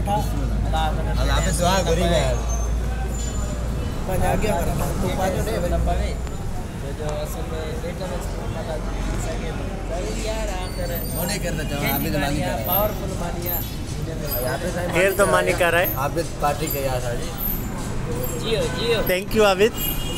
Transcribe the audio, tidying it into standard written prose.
था। अल्लाह हाफिज़ दुआ करी मैं आगे तो पाजो दे पवे जो असल में बेटा में माता सके जरूर यार आखिर मोने करना चाहो आप भी तो मानी कर पावरफुल मानिया फिर तो मानी कर रहा है। आप भी पार्टी के यार जी जियो जियो थैंक यू आबिद।